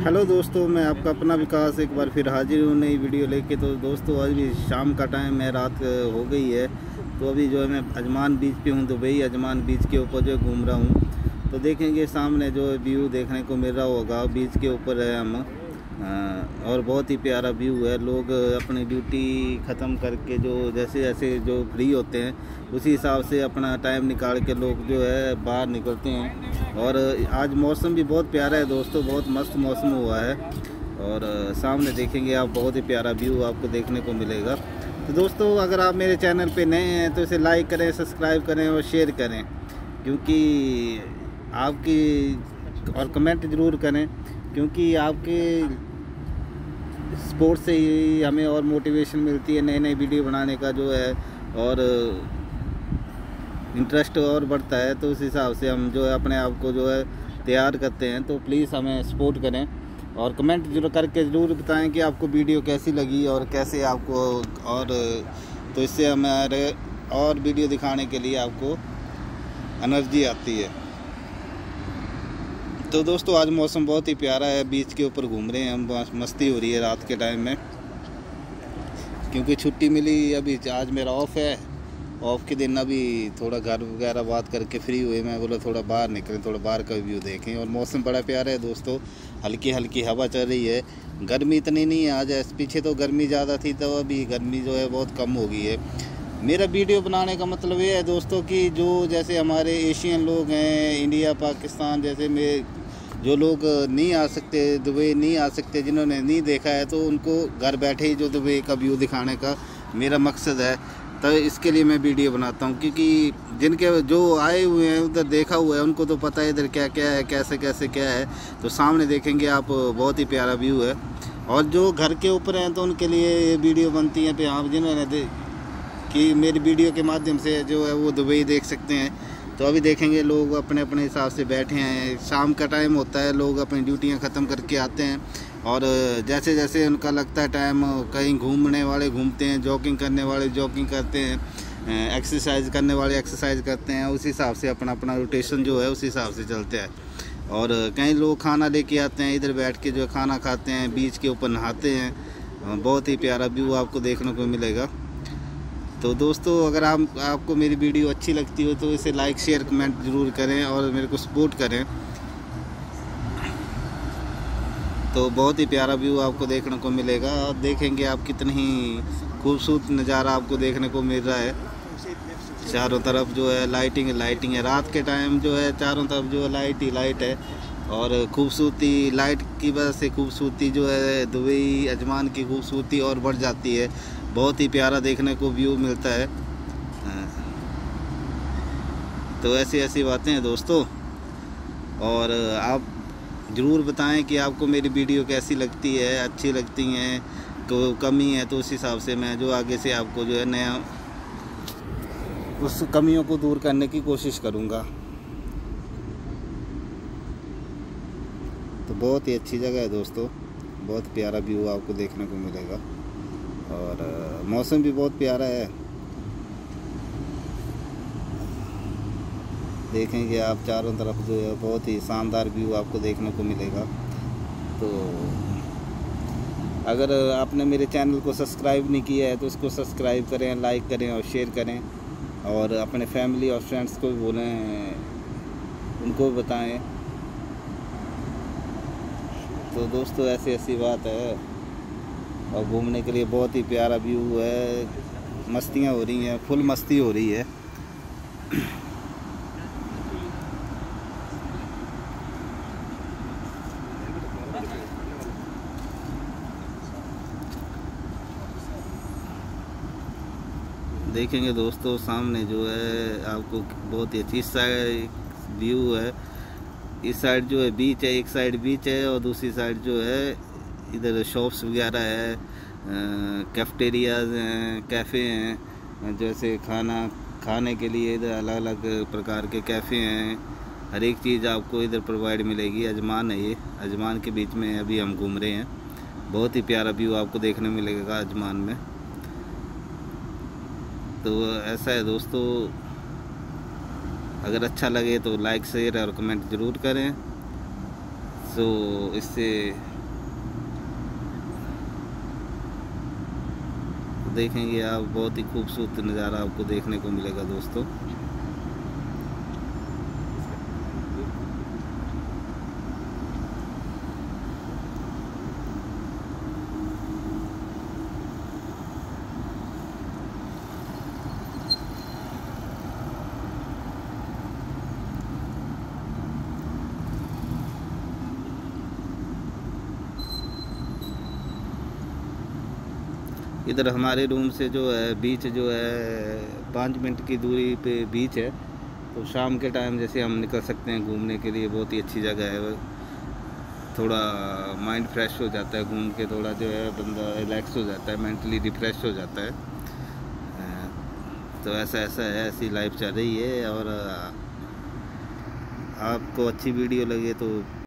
Hello दोस्तों, मैं आपका अपना विकास एक बार फिर हाजिर हूँ नई वीडियो लेके। तो दोस्तों आज भी शाम का टाइम है, रात हो गई है। तो अभी जो है मैं अजमान बीच पे हूँ, दुबई अजमान बीच के ऊपर जो घूम रहा हूँ। तो देखेंगे सामने जो व्यू देखने को मिल रहा होगा, बीच के ऊपर है हम। और बहुत ही प्यारा व्यू है। लोग अपनी ड्यूटी ख़त्म करके जो जैसे जैसे जो फ्री होते हैं उसी हिसाब से अपना टाइम निकाल के लोग जो है बाहर निकलते हैं। और आज मौसम भी बहुत प्यारा है दोस्तों, बहुत मस्त मौसम हुआ है। और सामने देखेंगे आप, बहुत ही प्यारा व्यू आपको देखने को मिलेगा। तो दोस्तों अगर आप मेरे चैनल पे नए हैं तो इसे लाइक करें, सब्सक्राइब करें और शेयर करें, क्योंकि आपकी और कमेंट ज़रूर करें, क्योंकि आपके सपोर्ट से ही हमें और मोटिवेशन मिलती है नए नए वीडियो बनाने का जो है, और इंटरेस्ट और बढ़ता है। तो उस हिसाब से हम जो है अपने आप को जो है तैयार करते हैं। तो प्लीज़ हमें सपोर्ट करें और कमेंट जरूर करके ज़रूर बताएं कि आपको वीडियो कैसी लगी और कैसे आपको, और तो इससे हमारे और वीडियो दिखाने के लिए आपको एनर्जी आती है। तो दोस्तों आज मौसम बहुत ही प्यारा है, बीच के ऊपर घूम रहे हैं हम, मस्ती हो रही है रात के टाइम में, क्योंकि छुट्टी मिली। अभी आज मेरा ऑफ है, ऑफ के दिन अभी थोड़ा घर वगैरह बात करके फ्री हुए। मैं बोला थोड़ा बाहर निकलें, थोड़ा बाहर का व्यू देखें। और मौसम बड़ा प्यारा है दोस्तों, हल्की हल्की हवा चल रही है। गर्मी इतनी नहीं है आज, पीछे तो गर्मी ज़्यादा थी, तो अभी गर्मी जो है बहुत कम हो गई है। मेरा वीडियो बनाने का मतलब ये है दोस्तों कि जो जैसे हमारे एशियन लोग हैं, इंडिया पाकिस्तान जैसे में जो लोग नहीं आ सकते, दुबई नहीं आ सकते, जिन्होंने नहीं देखा है, तो उनको घर बैठे ही जो दुबई का व्यू दिखाने का मेरा मकसद है। तो इसके लिए मैं वीडियो बनाता हूँ, क्योंकि जिनके जो आए हुए हैं उधर देखा हुआ है उनको तो पता है इधर क्या क्या है, कैसे कैसे क्या है। तो सामने देखेंगे आप, बहुत ही प्यारा व्यू है। और जो घर के ऊपर हैं तो उनके लिए ये वीडियो बनती है, आप जिन्होंने कि मेरी वीडियो के माध्यम से जो है वो दुबई देख सकते हैं। तो अभी देखेंगे लोग अपने अपने हिसाब से बैठे हैं, शाम का टाइम होता है, लोग अपनी ड्यूटियां ख़त्म करके आते हैं। और जैसे जैसे उनका लगता है टाइम, कहीं घूमने वाले घूमते हैं, जॉगिंग करने वाले जॉगिंग करते हैं, एक्सरसाइज करने वाले एक्सरसाइज करते हैं। उस हिसाब से अपना अपना रोटेशन जो है उस हिसाब से चलते हैं। और कई लोग खाना लेके आते हैं, इधर बैठ के जो है खाना खाते हैं, बीच के ऊपर नहाते हैं। बहुत ही प्यारा व्यू आपको देखने को मिलेगा। तो दोस्तों अगर आपको मेरी वीडियो अच्छी लगती हो तो इसे लाइक शेयर कमेंट ज़रूर करें और मेरे को सपोर्ट करें। तो बहुत ही प्यारा व्यू आपको देखने को मिलेगा। और देखेंगे आप कितनी ही खूबसूरत नज़ारा आपको देखने को मिल रहा है। चारों तरफ जो है लाइटिंग है। रात के टाइम जो है चारों तरफ जो है लाइट ही लाइट है। और खूबसूरती, लाइट की वजह से खूबसूरती जो है दुबई अजमान की खूबसूरती और बढ़ जाती है। बहुत ही प्यारा देखने को व्यू मिलता है। तो ऐसी बातें हैं दोस्तों। और आप ज़रूर बताएं कि आपको मेरी वीडियो कैसी लगती है, अच्छी लगती हैं, तो कमी है तो उस हिसाब से मैं जो आगे से आपको जो है नया उस कमियों को दूर करने की कोशिश करूँगा। तो बहुत ही अच्छी जगह है दोस्तों, बहुत प्यारा व्यू आपको देखने को मिलेगा। और मौसम भी बहुत प्यारा है। देखेंगे आप चारों तरफ जो है बहुत ही शानदार व्यू आपको देखने को मिलेगा। तो अगर आपने मेरे चैनल को सब्सक्राइब नहीं किया है तो उसको सब्सक्राइब करें, लाइक करें और शेयर करें। और अपने फैमिली और फ्रेंड्स को भी बोलें, उनको भी बताएं। तो दोस्तों ऐसी बात है। और घूमने के लिए बहुत ही प्यारा व्यू है, मस्तियाँ हो रही हैं, फुल मस्ती हो रही है। देखेंगे दोस्तों सामने जो है आपको बहुत ही अच्छी साइड व्यू है। इस साइड जो है बीच है, एक साइड बीच है और दूसरी साइड जो है इधर शॉप्स वगैरह है, कैफेटेरियाज हैं, कैफ़े हैं, जैसे खाने के लिए इधर अलग अलग प्रकार के कैफ़े हैं। हर एक चीज़ आपको इधर प्रोवाइड मिलेगी। अजमान है ये, अजमान के बीच में अभी हम घूम रहे हैं। बहुत ही प्यारा व्यू आपको देखने मिलेगा अजमान में। तो ऐसा है दोस्तों, अगर अच्छा लगे तो लाइक शेयर और कमेंट ज़रूर करें। सो इससे देखेंगे आप, बहुत ही खूबसूरत नज़ारा आपको देखने को मिलेगा दोस्तों। इधर हमारे रूम से जो है बीच जो है 5 मिनट की दूरी पे बीच है। तो शाम के टाइम जैसे हम निकल सकते हैं घूमने के लिए, बहुत ही अच्छी जगह है। थोड़ा माइंड फ्रेश हो जाता है घूम के, थोड़ा जो है बंदा रिलैक्स हो जाता है, मेंटली रिफ्रेश हो जाता है। तो ऐसा है, ऐसी लाइफ चल रही है। और आपको अच्छी वीडियो लगे तो